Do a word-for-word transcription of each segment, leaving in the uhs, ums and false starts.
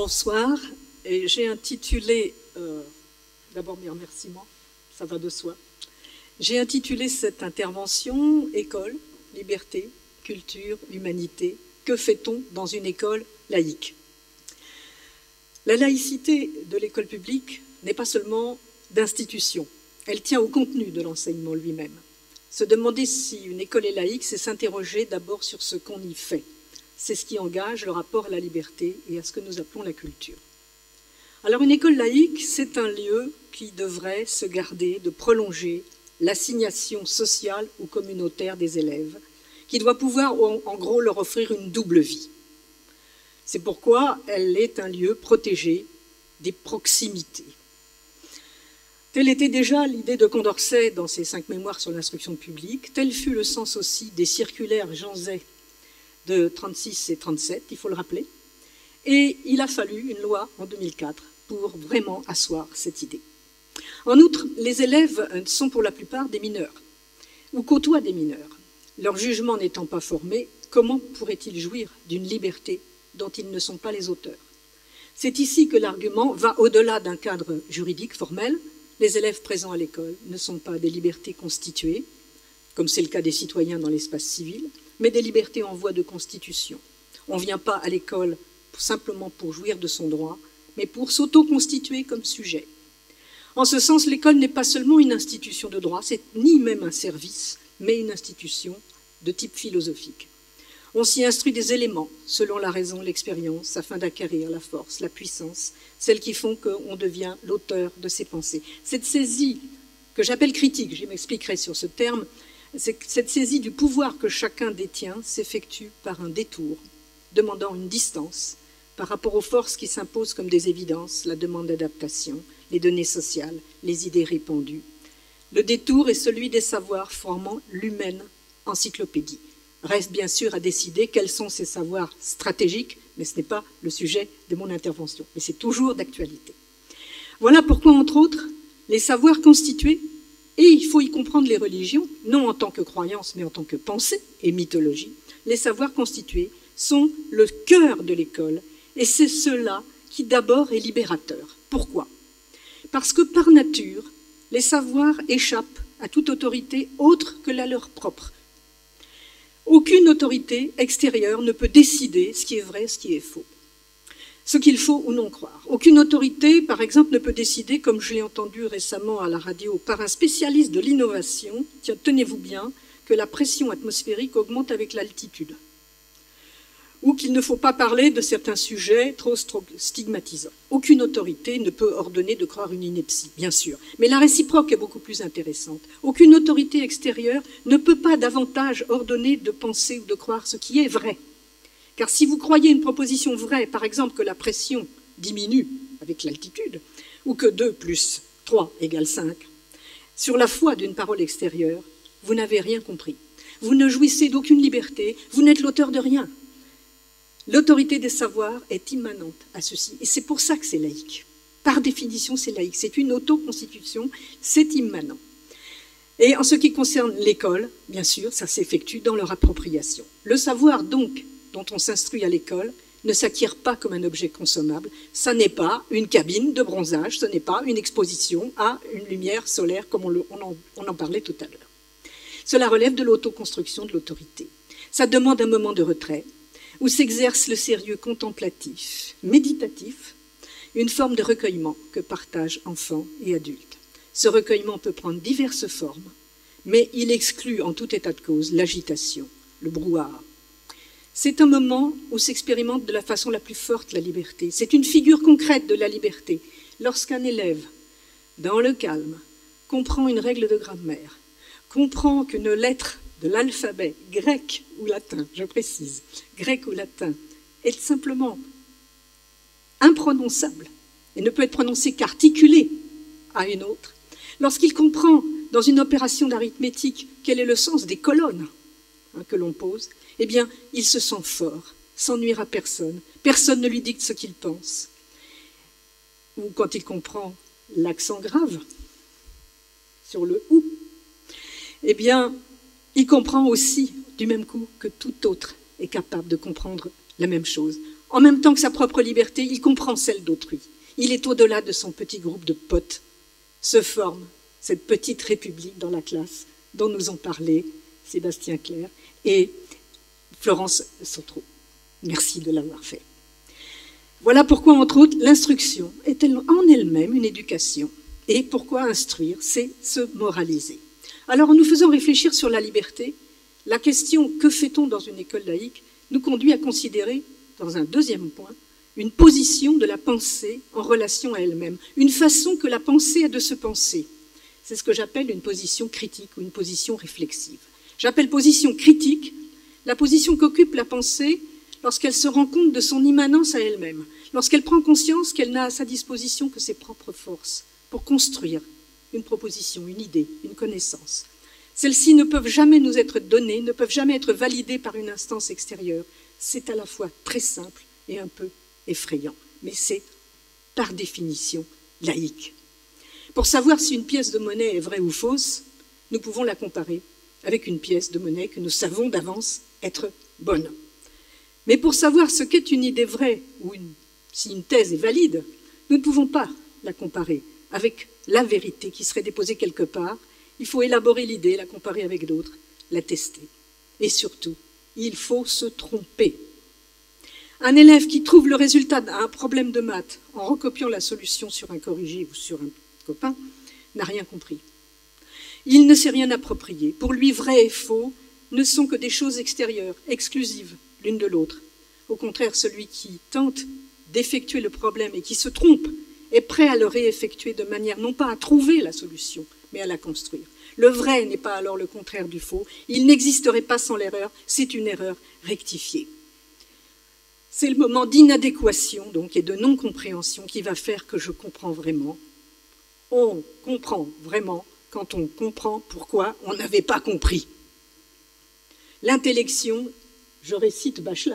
Bonsoir, et j'ai intitulé, euh, d'abord mes remerciements, ça va de soi, j'ai intitulé cette intervention « École, liberté, culture, humanité, que fait-on dans une école laïque ?» La laïcité de l'école publique n'est pas seulement d'institution, elle tient au contenu de l'enseignement lui-même. Se demander si une école est laïque, c'est s'interroger d'abord sur ce qu'on y fait. C'est ce qui engage le rapport à la liberté et à ce que nous appelons la culture. Alors une école laïque, c'est un lieu qui devrait se garder de prolonger l'assignation sociale ou communautaire des élèves, qui doit pouvoir en, en gros leur offrir une double vie. C'est pourquoi elle est un lieu protégé des proximités. Telle était déjà l'idée de Condorcet dans ses cinq mémoires sur l'instruction publique, tel fut le sens aussi des circulaires Jean Zay de trente-six et trente-sept, il faut le rappeler, et il a fallu une loi en deux mille quatre pour vraiment asseoir cette idée. En outre, les élèves sont pour la plupart des mineurs, ou côtoient des mineurs. Leur jugement n'étant pas formé, comment pourraient-ils jouir d'une liberté dont ils ne sont pas les auteurs? C'est ici que l'argument va au-delà d'un cadre juridique formel. Les élèves présents à l'école ne sont pas des libertés constituées, comme c'est le cas des citoyens dans l'espace civil, mais des libertés en voie de constitution. On ne vient pas à l'école simplement pour jouir de son droit, mais pour s'auto-constituer comme sujet. En ce sens, l'école n'est pas seulement une institution de droit, c'est ni même un service, mais une institution de type philosophique. On s'y instruit des éléments, selon la raison, l'expérience, afin d'acquérir la force, la puissance, celles qui font qu'on devient l'auteur de ses pensées. Cette saisie, que j'appelle critique, je m'expliquerai sur ce terme, cette saisie du pouvoir que chacun détient s'effectue par un détour, demandant une distance par rapport aux forces qui s'imposent comme des évidences, la demande d'adaptation, les données sociales, les idées répandues. Le détour est celui des savoirs formant l'humaine encyclopédie. Reste bien sûr à décider quels sont ces savoirs stratégiques, mais ce n'est pas le sujet de mon intervention, mais c'est toujours d'actualité. Voilà pourquoi, entre autres, les savoirs constitués, et il faut y comprendre les religions, non en tant que croyance, mais en tant que pensée et mythologie, les savoirs constitués sont le cœur de l'école, et c'est cela qui d'abord est libérateur. Pourquoi? Parce que par nature, les savoirs échappent à toute autorité autre que la leur propre. Aucune autorité extérieure ne peut décider ce qui est vrai, ce qui est faux, ce qu'il faut ou non croire. Aucune autorité, par exemple, ne peut décider, comme je l'ai entendu récemment à la radio par un spécialiste de l'innovation, tiens, tenez-vous bien, que la pression atmosphérique augmente avec l'altitude, ou qu'il ne faut pas parler de certains sujets trop stigmatisants. Aucune autorité ne peut ordonner de croire une ineptie, bien sûr, mais la réciproque est beaucoup plus intéressante. Aucune autorité extérieure ne peut pas davantage ordonner de penser ou de croire ce qui est vrai. Car si vous croyez une proposition vraie, par exemple que la pression diminue avec l'altitude, ou que deux plus trois égale cinq, sur la foi d'une parole extérieure, vous n'avez rien compris. Vous ne jouissez d'aucune liberté, vous n'êtes l'auteur de rien. L'autorité des savoirs est immanente à ceci, et c'est pour ça que c'est laïque. Par définition, c'est laïque, c'est une autoconstitution, c'est immanent. Et en ce qui concerne l'école, bien sûr, ça s'effectue dans leur appropriation. Le savoir, donc, dont on s'instruit à l'école, ne s'acquiert pas comme un objet consommable. Ça n'est pas une cabine de bronzage, ce n'est pas une exposition à une lumière solaire, comme on, le, on, en, on en parlait tout à l'heure. Cela relève de l'autoconstruction de l'autorité. Ça demande un moment de retrait, où s'exerce le sérieux contemplatif, méditatif, une forme de recueillement que partagent enfants et adultes. Ce recueillement peut prendre diverses formes, mais il exclut en tout état de cause l'agitation, le brouhaha. C'est un moment où s'expérimente de la façon la plus forte la liberté. C'est une figure concrète de la liberté. Lorsqu'un élève, dans le calme, comprend une règle de grammaire, comprend qu'une lettre de l'alphabet grec ou latin, je précise, grec ou latin, est simplement imprononçable et ne peut être prononcé qu'articulé à une autre, lorsqu'il comprend dans une opération d'arithmétique quel est le sens des colonnes hein, que l'on pose, eh bien, il se sent fort, sans nuire à personne, personne ne lui dicte ce qu'il pense. Ou quand il comprend l'accent grave sur le « ou », eh bien, il comprend aussi, du même coup, que tout autre est capable de comprendre la même chose, En même temps que sa propre liberté, il comprend celle d'autrui. Il est au-delà de son petit groupe de potes. Se forme cette petite république dans la classe dont nous ont parlé Sébastien Clerc et Florence Sautreau. Merci de l'avoir fait. Voilà pourquoi, entre autres, l'instruction est en elle-même une éducation. Et pourquoi instruire, c'est se moraliser. Alors, en nous faisant réfléchir sur la liberté, la question « que fait-on dans une école laïque ?» nous conduit à considérer, dans un deuxième point, une position de la pensée en relation à elle-même, une façon que la pensée a de se penser. C'est ce que j'appelle une position critique ou une position réflexive. J'appelle position critique la position qu'occupe la pensée lorsqu'elle se rend compte de son immanence à elle-même, lorsqu'elle prend conscience qu'elle n'a à sa disposition que ses propres forces pour construire une proposition, une idée, une connaissance. Celles-ci ne peuvent jamais nous être données, ne peuvent jamais être validées par une instance extérieure. C'est à la fois très simple et un peu effrayant, mais c'est par définition laïque. Pour savoir si une pièce de monnaie est vraie ou fausse, nous pouvons la comparer avec une pièce de monnaie que nous savons d'avance être bonne. Mais pour savoir ce qu'est une idée vraie ou une, si une thèse est valide, nous ne pouvons pas la comparer avec la vérité qui serait déposée quelque part. Il faut élaborer l'idée, la comparer avec d'autres, la tester. Et surtout, il faut se tromper. Un élève qui trouve le résultat d'un problème de maths en recopiant la solution sur un corrigé ou sur un copain n'a rien compris. Il ne s'est rien approprié. Pour lui, vrai et faux ne sont que des choses extérieures, exclusives l'une de l'autre. Au contraire, celui qui tente d'effectuer le problème et qui se trompe est prêt à le réeffectuer de manière non pas à trouver la solution, mais à la construire. Le vrai n'est pas alors le contraire du faux. Il n'existerait pas sans l'erreur. C'est une erreur rectifiée. C'est le moment d'inadéquation donc et de non-compréhension qui va faire que je comprends vraiment. On comprend vraiment quand on comprend pourquoi on n'avait pas compris. L'intellection, je récite Bachelard,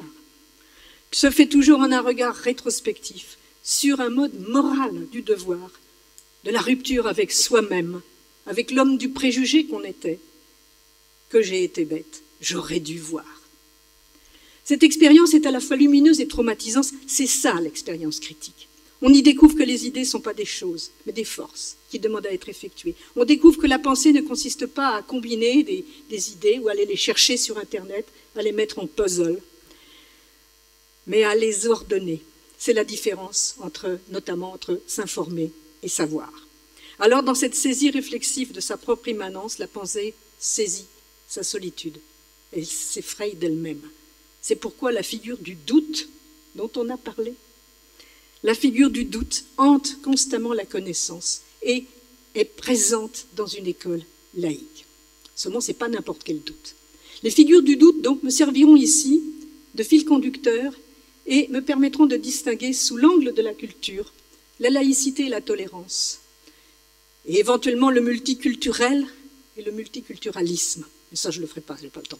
se fait toujours en un regard rétrospectif sur un mode moral du devoir, de la rupture avec soi-même, avec l'homme du préjugé qu'on était, que j'ai été bête, j'aurais dû voir. Cette expérience est à la fois lumineuse et traumatisante, c'est ça l'expérience critique. On y découvre que les idées ne sont pas des choses, mais des forces qui demandent à être effectuées. On découvre que la pensée ne consiste pas à combiner des, des idées ou à aller les chercher sur Internet, à les mettre en puzzle, mais à les ordonner. C'est la différence, entre, notamment entre s'informer et savoir. Alors, dans cette saisie réflexive de sa propre immanence, la pensée saisit sa solitude. Elle s'effraie d'elle-même. C'est pourquoi la figure du doute dont on a parlé, la figure du doute hante constamment la connaissance et est présente dans une école laïque. Seulement, ce n'est pas n'importe quel doute. Les figures du doute, donc, me serviront ici de fil conducteur et me permettront de distinguer, sous l'angle de la culture, la laïcité et la tolérance, et éventuellement le multiculturel et le multiculturalisme. Mais ça, je ne le ferai pas, je n'ai pas le temps.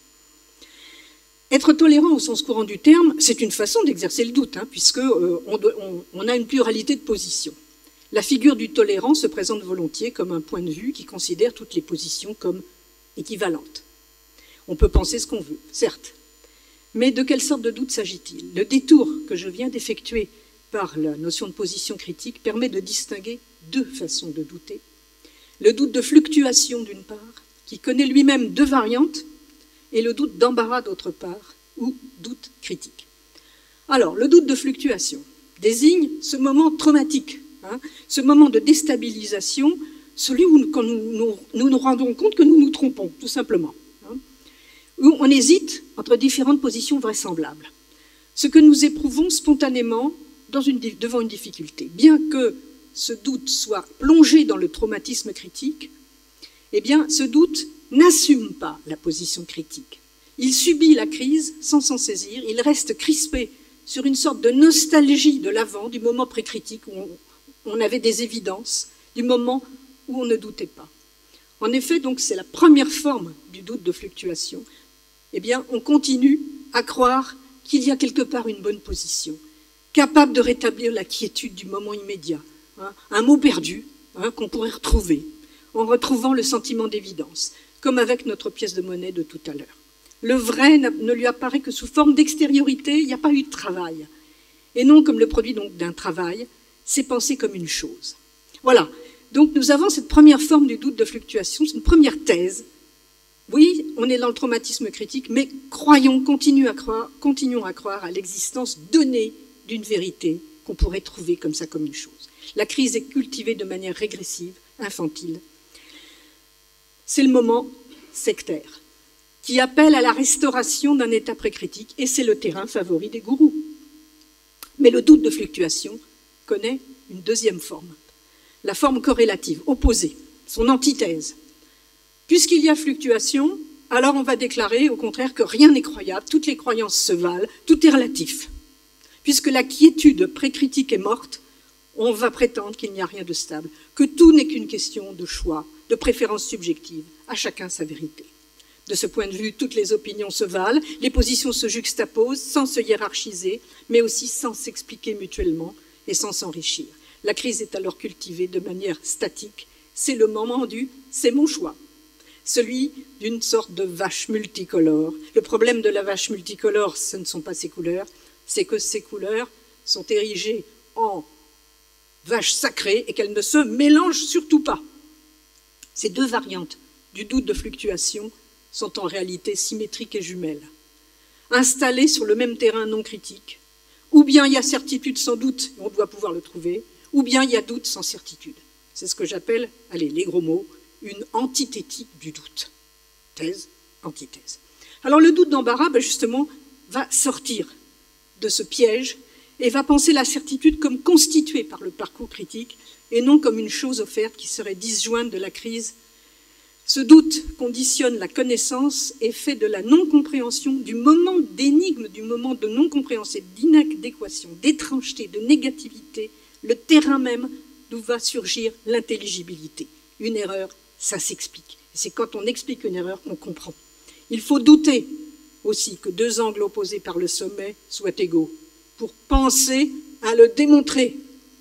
Être tolérant au sens courant du terme, c'est une façon d'exercer le doute, hein, puisqu'on euh, on, on a une pluralité de positions. La figure du tolérant se présente volontiers comme un point de vue qui considère toutes les positions comme équivalentes. On peut penser ce qu'on veut, certes. Mais de quelle sorte de doute s'agit-il? Le détour que je viens d'effectuer par la notion de position critique permet de distinguer deux façons de douter. Le doute de fluctuation d'une part, qui connaît lui-même deux variantes, et le doute d'embarras d'autre part, ou doute critique. Alors, le doute de fluctuation désigne ce moment traumatique, hein, ce moment de déstabilisation, celui où quand nous, nous, nous nous rendons compte que nous nous trompons, tout simplement, hein, où on hésite entre différentes positions vraisemblables. Ce que nous éprouvons spontanément dans une, devant une difficulté. Bien que ce doute soit plongé dans le traumatisme critique, eh bien, ce doute n'assume pas la position critique. Il subit la crise sans s'en saisir, il reste crispé sur une sorte de nostalgie de l'avant, du moment précritique où on, on avait des évidences, du moment où on ne doutait pas. En effet, donc, c'est la première forme du doute de fluctuation. Eh bien, on continue à croire qu'il y a quelque part une bonne position, capable de rétablir la quiétude du moment immédiat, hein, un mot perdu hein, qu'on pourrait retrouver, en retrouvant le sentiment d'évidence, comme avec notre pièce de monnaie de tout à l'heure. Le vrai ne lui apparaît que sous forme d'extériorité, il n'y a pas eu de travail. et non comme le produit donc d'un travail, c'est pensé comme une chose. Voilà, donc nous avons cette première forme du doute de fluctuation, c'est une première thèse. Oui, on est dans le traumatisme critique, mais croyons, continuons à croire, continuons à croire à l'existence donnée d'une vérité qu'on pourrait trouver comme ça, comme une chose. La crise est cultivée de manière régressive, infantile. C'est le moment sectaire, qui appelle à la restauration d'un état précritique, et c'est le terrain favori des gourous. Mais le doute de fluctuation connaît une deuxième forme, la forme corrélative, opposée, son antithèse. Puisqu'il y a fluctuation, alors on va déclarer au contraire que rien n'est croyable, toutes les croyances se valent, tout est relatif. Puisque la quiétude précritique est morte, on va prétendre qu'il n'y a rien de stable, que tout n'est qu'une question de choix, de préférence subjective, à chacun sa vérité. De ce point de vue, toutes les opinions se valent, les positions se juxtaposent sans se hiérarchiser, mais aussi sans s'expliquer mutuellement et sans s'enrichir. La crise est alors cultivée de manière statique. C'est le moment du « c'est mon choix », celui d'une sorte de vache multicolore. Le problème de la vache multicolore, ce ne sont pas ses couleurs, c'est que ces couleurs sont érigées en vache sacrée et qu'elles ne se mélangent surtout pas. Ces deux variantes du doute de fluctuation sont en réalité symétriques et jumelles. Installées sur le même terrain non critique, ou bien il y a certitude sans doute, et on doit pouvoir le trouver, ou bien il y a doute sans certitude. C'est ce que j'appelle, allez, les gros mots, une antithétique du doute. Thèse, antithèse. Alors le doute d'embarras, ben justement, va sortir de ce piège et va penser la certitude comme constituée par le parcours critique et non comme une chose offerte qui serait disjointe de la crise. Ce doute conditionne la connaissance et fait de la non-compréhension, du moment d'énigme, du moment de non-compréhension, d'inadéquation, d'étrangeté, de négativité, le terrain même d'où va surgir l'intelligibilité. Une erreur, ça s'explique. C'est quand on explique une erreur qu'on comprend. Il faut douter aussi que deux angles opposés par le sommet soient égaux pour penser à le démontrer,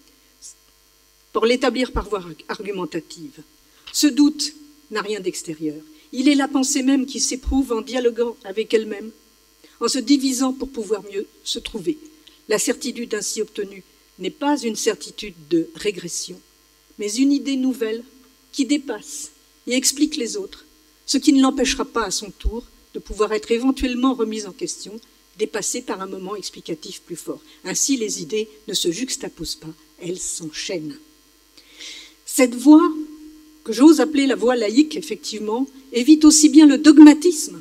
pour l'établir par voie argumentative. Ce doute n'a rien d'extérieur. Il est la pensée même qui s'éprouve en dialoguant avec elle-même, en se divisant pour pouvoir mieux se trouver. La certitude ainsi obtenue n'est pas une certitude de régression, mais une idée nouvelle qui dépasse et explique les autres, ce qui ne l'empêchera pas à son tour de pouvoir être éventuellement remise en question, dépassée par un moment explicatif plus fort. Ainsi, les idées ne se juxtaposent pas, elles s'enchaînent. Cette voie, que j'ose appeler la voie laïque, effectivement, évite aussi bien le dogmatisme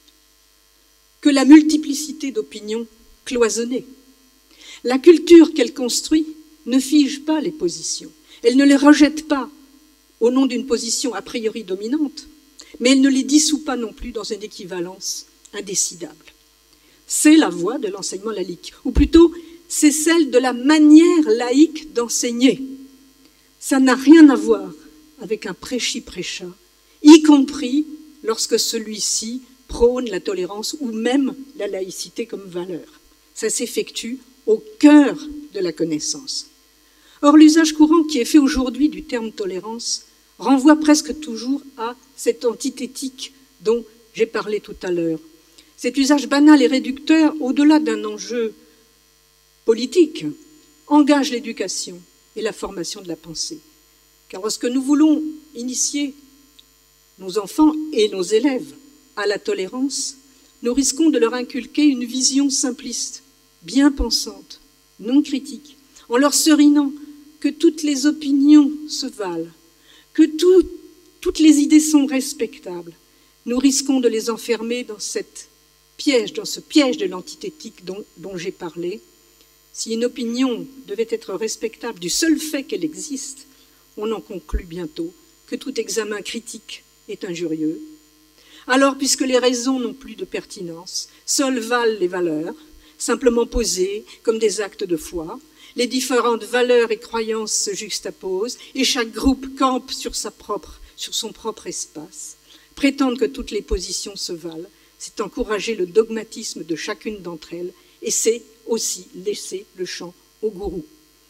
que la multiplicité d'opinions cloisonnées. La culture qu'elle construit ne fige pas les positions, elle ne les rejette pas au nom d'une position a priori dominante, mais elle ne les dissout pas non plus dans une équivalence indécidable. C'est la voie de l'enseignement laïque, ou plutôt, c'est celle de la manière laïque d'enseigner. Ça n'a rien à voir avec un prêchi-prêcha, y compris lorsque celui-ci prône la tolérance ou même la laïcité comme valeur. Ça s'effectue au cœur de la connaissance. Or, l'usage courant qui est fait aujourd'hui du terme tolérance renvoie presque toujours à cette antithétique dont j'ai parlé tout à l'heure. Cet usage banal et réducteur, au-delà d'un enjeu politique, engage l'éducation et la formation de la pensée. Car lorsque nous voulons initier nos enfants et nos élèves à la tolérance, nous risquons de leur inculquer une vision simpliste, bien pensante, non critique, en leur serinant que toutes les opinions se valent, que tout, toutes les idées sont respectables. Nous risquons de les enfermer dans cette piège, dans ce piège de l'antithétique dont, dont j'ai parlé. Si une opinion devait être respectable du seul fait qu'elle existe, on en conclut bientôt que tout examen critique est injurieux. Alors, puisque les raisons n'ont plus de pertinence, seules valent les valeurs, simplement posées comme des actes de foi, les différentes valeurs et croyances se juxtaposent et chaque groupe campe sur, sa propre, sur son propre espace. Prétendre que toutes les positions se valent, c'est encourager le dogmatisme de chacune d'entre elles et c'est aussi laisser le champ au gourou.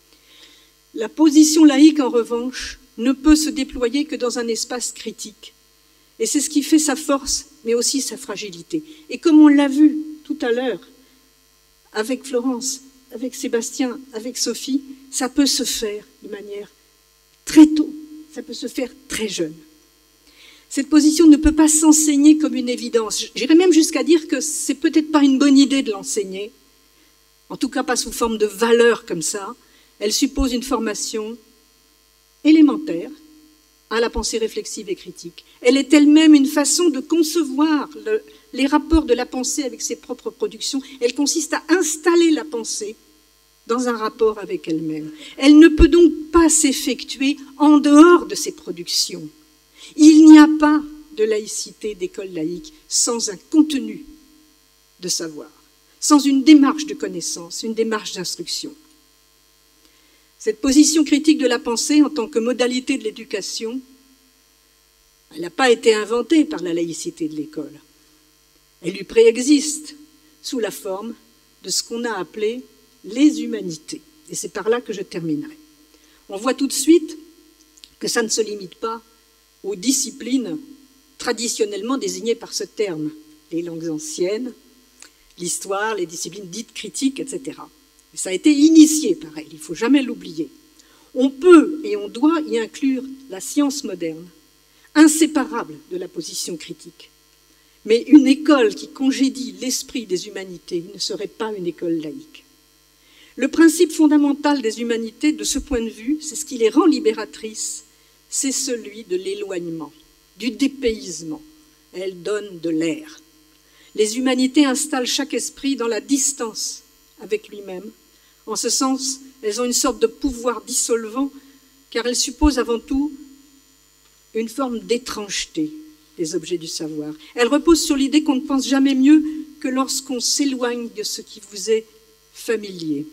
La position laïque, en revanche, ne peut se déployer que dans un espace critique. Et c'est ce qui fait sa force, mais aussi sa fragilité. Et comme on l'a vu tout à l'heure avec Florence, avec Sébastien, avec Sophie, ça peut se faire de manière très tôt, ça peut se faire très jeune. Cette position ne peut pas s'enseigner comme une évidence. J'irais même jusqu'à dire que c'est peut-être pas une bonne idée de l'enseigner, en tout cas pas sous forme de valeur comme ça. Elle suppose une formation élémentaire à la pensée réflexive et critique. Elle est elle-même une façon de concevoir le, les rapports de la pensée avec ses propres productions. Elle consiste à installer la pensée dans un rapport avec elle-même. Elle ne peut donc pas s'effectuer en dehors de ses productions. Il n'y a pas de laïcité d'école laïque sans un contenu de savoir, sans une démarche de connaissance, une démarche d'instruction. Cette position critique de la pensée en tant que modalité de l'éducation, elle n'a pas été inventée par la laïcité de l'école. Elle lui préexiste sous la forme de ce qu'on a appelé les humanités. Et c'est par là que je terminerai. On voit tout de suite que ça ne se limite pas aux disciplines traditionnellement désignées par ce terme, les langues anciennes, l'histoire, les disciplines dites critiques, et cetera. Et ça a été initié par elle, il ne faut jamais l'oublier. On peut et on doit y inclure la science moderne, inséparable de la position critique. Mais une école qui congédie l'esprit des humanités ne serait pas une école laïque. Le principe fondamental des humanités, de ce point de vue, c'est ce qui les rend libératrices, c'est celui de l'éloignement, du dépaysement. Elles donnent de l'air. Les humanités installent chaque esprit dans la distance avec lui-même. En ce sens, elles ont une sorte de pouvoir dissolvant, car elles supposent avant tout une forme d'étrangeté des objets du savoir. Elles reposent sur l'idée qu'on ne pense jamais mieux que lorsqu'on s'éloigne de ce qui vous est familier.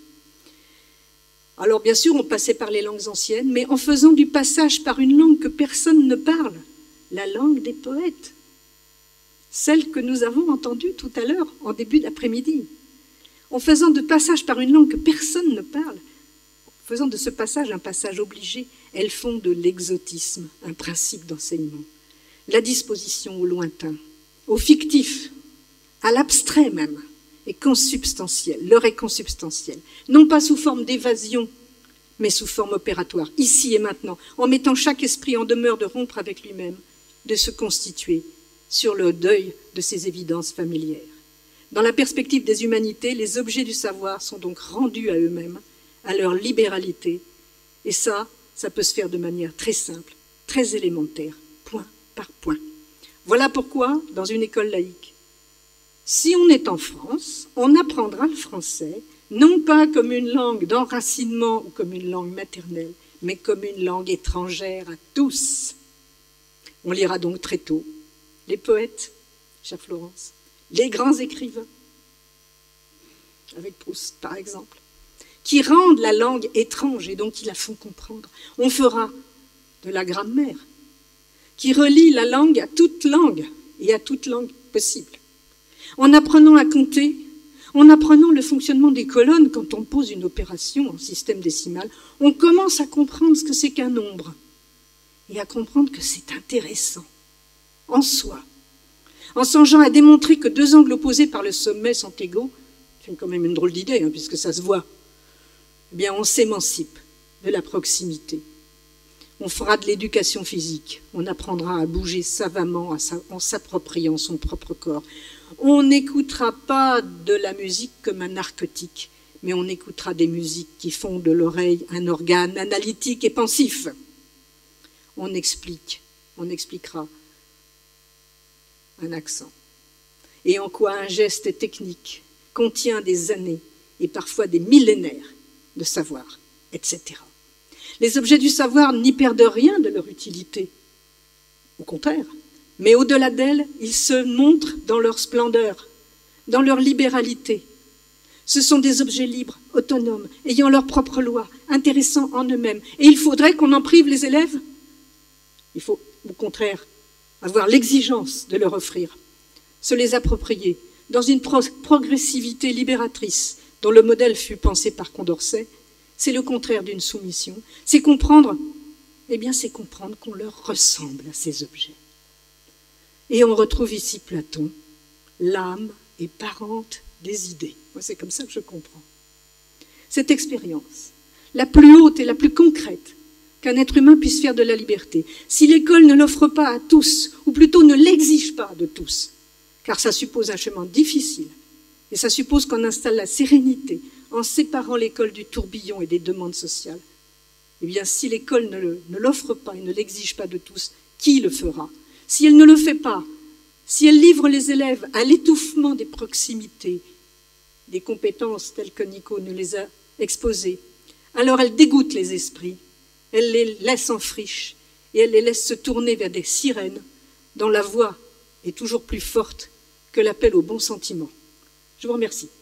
Alors bien sûr, on passait par les langues anciennes, mais en faisant du passage par une langue que personne ne parle, la langue des poètes, celle que nous avons entendue tout à l'heure, en début d'après-midi. En faisant de passage par une langue que personne ne parle, en faisant de ce passage un passage obligé, elles font de l'exotisme un principe d'enseignement. La disposition au lointain, au fictif, à l'abstrait même, est consubstantielle, leur est consubstantielle, non pas sous forme d'évasion, mais sous forme opératoire, ici et maintenant, en mettant chaque esprit en demeure de rompre avec lui-même, de se constituer sur le deuil de ses évidences familières. Dans la perspective des humanités, les objets du savoir sont donc rendus à eux-mêmes, à leur libéralité, et ça, ça peut se faire de manière très simple, très élémentaire, point par point. Voilà pourquoi, dans une école laïque, si on est en France, on apprendra le français, non pas comme une langue d'enracinement ou comme une langue maternelle, mais comme une langue étrangère à tous. On lira donc très tôt les poètes, chère Florence, les grands écrivains, avec Proust par exemple, qui rendent la langue étrange et donc qui la font comprendre. On fera de la grammaire, qui relie la langue à toute langue et à toute langue possible. En apprenant à compter, en apprenant le fonctionnement des colonnes quand on pose une opération en système décimal, on commence à comprendre ce que c'est qu'un nombre et à comprendre que c'est intéressant en soi. En songeant à démontrer que deux angles opposés par le sommet sont égaux, c'est quand même une drôle d'idée, hein, puisque ça se voit, eh bien on s'émancipe de la proximité. On fera de l'éducation physique, on apprendra à bouger savamment en s'appropriant son propre corps. On n'écoutera pas de la musique comme un narcotique, mais on écoutera des musiques qui font de l'oreille un organe analytique et pensif. On explique, on expliquera un accent, et en quoi un geste technique contient des années et parfois des millénaires de savoir, et cetera. Les objets du savoir n'y perdent rien de leur utilité, au contraire, mais au-delà d'elle, ils se montrent dans leur splendeur, dans leur libéralité. Ce sont des objets libres, autonomes, ayant leurs propres lois, intéressants en eux-mêmes. Et il faudrait qu'on en prive les élèves? Il faut, au contraire, avoir l'exigence de leur offrir, se les approprier, dans une pro progressivité libératrice, dont le modèle fut pensé par Condorcet. C'est le contraire d'une soumission. C'est comprendre, eh bien c'est comprendre qu'on leur ressemble à ces objets. Et on retrouve ici Platon, l'âme est parente des idées. Moi, c'est comme ça que je comprends. cette expérience, la plus haute et la plus concrète qu'un être humain puisse faire de la liberté. Si l'école ne l'offre pas à tous, ou plutôt ne l'exige pas de tous, car ça suppose un chemin difficile, et ça suppose qu'on installe la sérénité en séparant l'école du tourbillon et des demandes sociales, eh bien, si l'école ne l'offre pas et ne l'exige pas de tous, qui le fera? Si elle ne le fait pas, si elle livre les élèves à l'étouffement des proximités, des compétences telles que Nico nous les a exposées, alors elle dégoûte les esprits, elle les laisse en friche et elle les laisse se tourner vers des sirènes dont la voix est toujours plus forte que l'appel au bon sentiment. Je vous remercie.